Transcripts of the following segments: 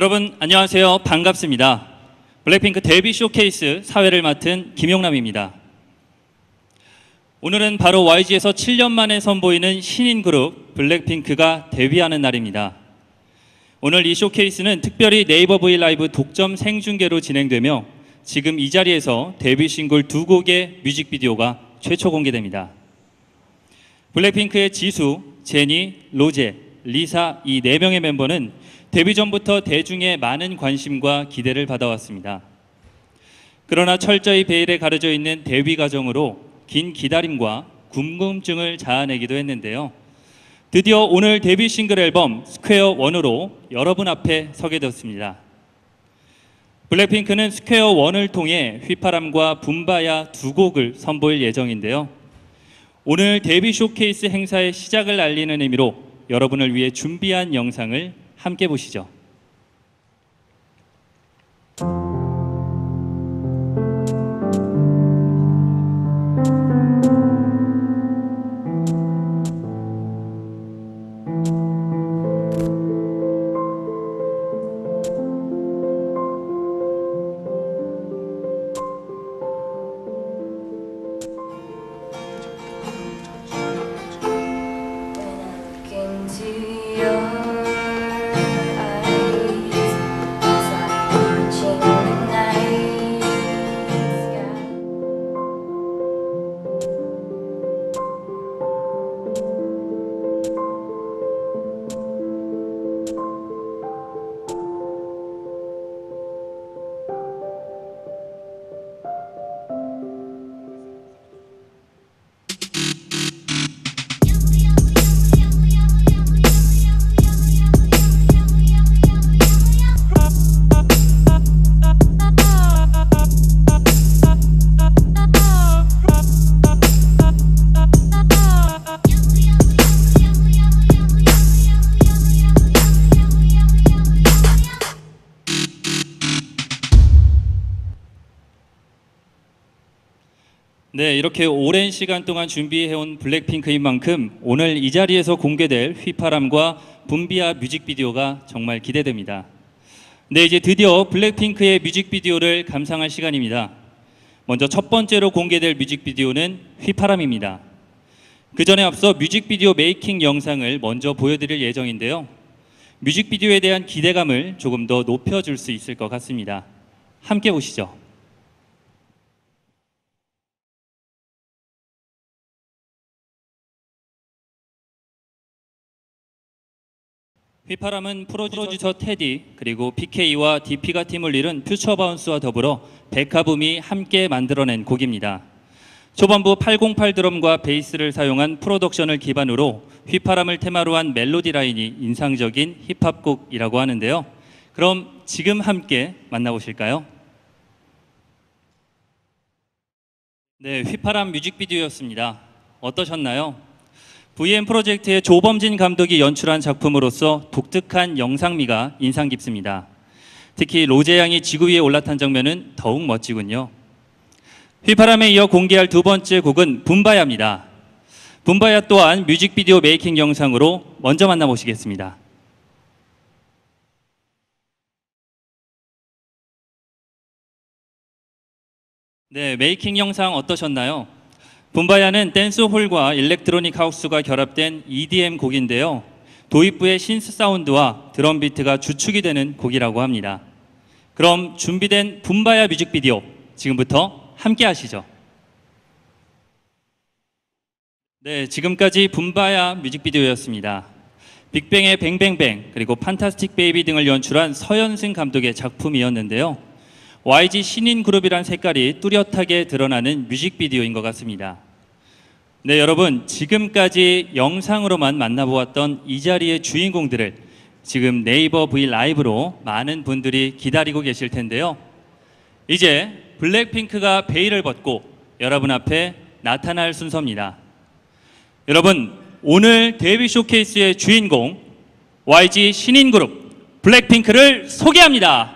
여러분 안녕하세요. 반갑습니다. 블랙핑크 데뷔 쇼케이스 사회를 맡은 김용남입니다. 오늘은 바로 YG에서 7년 만에 선보이는 신인 그룹 블랙핑크가 데뷔하는 날입니다. 오늘 이 쇼케이스는 특별히 네이버 V 라이브 독점 생중계로 진행되며 지금 이 자리에서 데뷔 싱글 2곡의 뮤직비디오가 최초 공개됩니다. 블랙핑크의 지수, 제니, 로제, 리사 이 4명의 멤버는 데뷔 전부터 대중의 많은 관심과 기대를 받아왔습니다. 그러나 철저히 베일에 가려져 있는 데뷔 과정으로 긴 기다림과 궁금증을 자아내기도 했는데요. 드디어 오늘 데뷔 싱글 앨범 스퀘어 1으로 여러분 앞에 서게 되었습니다. 블랙핑크는 스퀘어 1을 통해 휘파람과 붐바야 2곡을 선보일 예정인데요. 오늘 데뷔 쇼케이스 행사의 시작을 알리는 의미로 여러분을 위해 준비한 영상을 함께 보시죠. 네, 이렇게 오랜 시간 동안 준비해온 블랙핑크인 만큼 오늘 이 자리에서 공개될 휘파람과 붐비야 뮤직비디오가 정말 기대됩니다. 네, 이제 드디어 블랙핑크의 뮤직비디오를 감상할 시간입니다. 먼저 첫 번째로 공개될 뮤직비디오는 휘파람입니다. 그 전에 앞서 뮤직비디오 메이킹 영상을 먼저 보여드릴 예정인데요. 뮤직비디오에 대한 기대감을 조금 더 높여줄 수 있을 것 같습니다. 함께 보시죠. 휘파람은 프로듀서 테디 그리고 PK와 DP가 팀을 이룬 퓨처바운스와 더불어 백화붐이 함께 만들어낸 곡입니다. 초반부 808 드럼과 베이스를 사용한 프로덕션을 기반으로 휘파람을 테마로 한 멜로디 라인이 인상적인 힙합곡이라고 하는데요. 그럼 지금 함께 만나보실까요? 네, 휘파람 뮤직비디오였습니다. 어떠셨나요? VM 프로젝트의 조범진 감독이 연출한 작품으로서 독특한 영상미가 인상 깊습니다. 특히 로제 양이 지구 위에 올라탄 장면은 더욱 멋지군요. 휘파람에 이어 공개할 두 번째 곡은 붐바야입니다. 붐바야 또한 뮤직비디오 메이킹 영상으로 먼저 만나보시겠습니다. 네, 메이킹 영상 어떠셨나요? 붐바야는 댄스홀과 일렉트로닉 하우스가 결합된 EDM 곡인데요. 도입부의 신스 사운드와 드럼 비트가 주축이 되는 곡이라고 합니다. 그럼 준비된 붐바야 뮤직비디오 지금부터 함께 하시죠. 네, 지금까지 붐바야 뮤직비디오였습니다. 빅뱅의 뱅뱅뱅 그리고 판타스틱 베이비 등을 연출한 서현승 감독의 작품이었는데요. YG 신인 그룹이란 색깔이 뚜렷하게 드러나는 뮤직비디오인 것 같습니다. 네, 여러분 지금까지 영상으로만 만나보았던 이 자리의 주인공들을 지금 네이버 V 라이브로 많은 분들이 기다리고 계실 텐데요. 이제 블랙핑크가 베일을 벗고 여러분 앞에 나타날 순서입니다. 여러분 오늘 데뷔 쇼케이스의 주인공 YG 신인 그룹 블랙핑크를 소개합니다.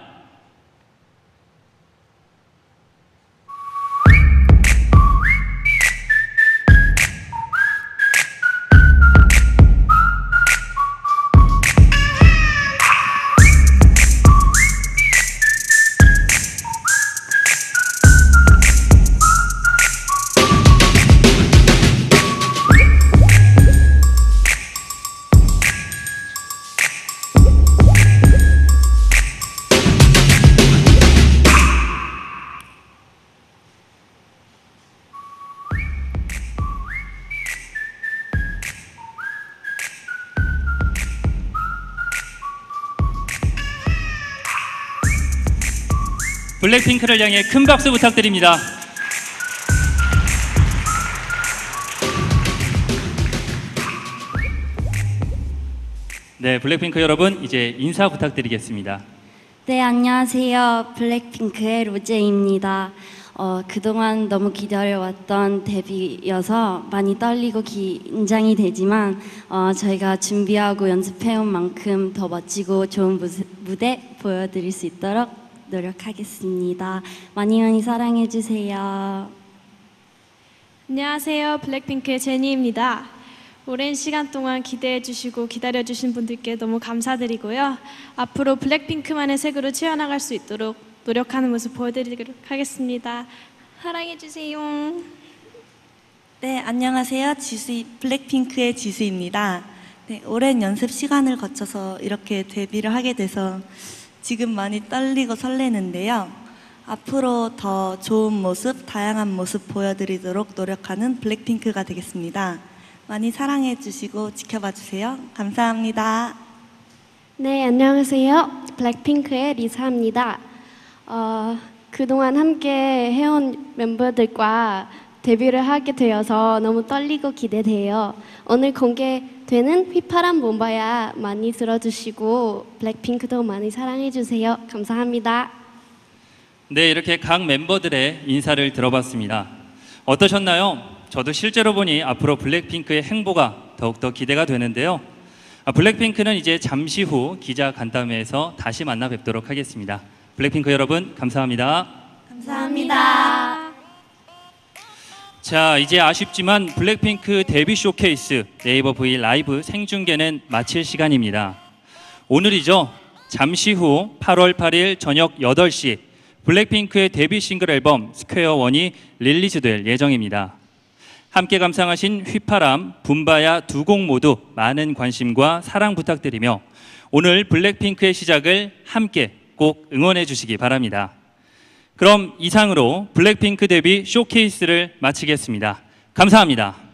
블랙핑크를 향해 큰 박수 부탁드립니다. 네, 블랙핑크 여러분, 이제 인사 부탁드리겠습니다. 네, 안녕하세요. 블랙핑크의 로제입니다. 그동안 너무 기다려왔던 데뷔여서 많이 떨리고 긴장이 되지만 저희가 준비하고 연습해온 만큼 더 멋지고 좋은 무대 보여드릴 수 있도록 노력하겠습니다. 많이 많이 사랑해주세요. 안녕하세요. 블랙핑크의 제니입니다. 오랜 시간 동안 기대해주시고 기다려주신 분들께 너무 감사드리고요. 앞으로 블랙핑크만의 색으로 채워나갈 수 있도록 노력하는 모습 보여드리도록 하겠습니다. 사랑해주세요. 네, 안녕하세요. 블랙핑크의 지수입니다. 네, 오랜 연습 시간을 거쳐서 이렇게 데뷔를 하게 돼서 지금 많이 떨리고 설레는데요. 앞으로 더 좋은 모습, 다양한 모습 보여드리도록 노력하는 블랙핑크가 되겠습니다. 많이 사랑해 주시고 지켜봐 주세요. 감사합니다. 네, 안녕하세요. 블랙핑크의 리사입니다. 그동안 함께 해온 멤버들과 데뷔를 하게 되어서 너무 떨리고 기대돼요. 오늘 공개되는 휘파람 봄바야 많이 들어주시고 블랙핑크도 많이 사랑해주세요. 감사합니다. 네, 이렇게 각 멤버들의 인사를 들어봤습니다. 어떠셨나요? 저도 실제로 보니 앞으로 블랙핑크의 행보가 더욱더 기대가 되는데요. 블랙핑크는 이제 잠시 후 기자 간담회에서 다시 만나 뵙도록 하겠습니다. 블랙핑크 여러분, 감사합니다. 감사합니다. 자, 이제 아쉽지만 블랙핑크 데뷔 쇼케이스 네이버 V 라이브 생중계는 마칠 시간입니다. 오늘이죠. 잠시 후 8월 8일 저녁 8시 블랙핑크의 데뷔 싱글 앨범 스퀘어 원이 릴리즈될 예정입니다. 함께 감상하신 휘파람, 붐바야 두 곡 모두 많은 관심과 사랑 부탁드리며 오늘 블랙핑크의 시작을 함께 꼭 응원해 주시기 바랍니다. 그럼 이상으로 블랙핑크 데뷔 쇼케이스를 마치겠습니다. 감사합니다.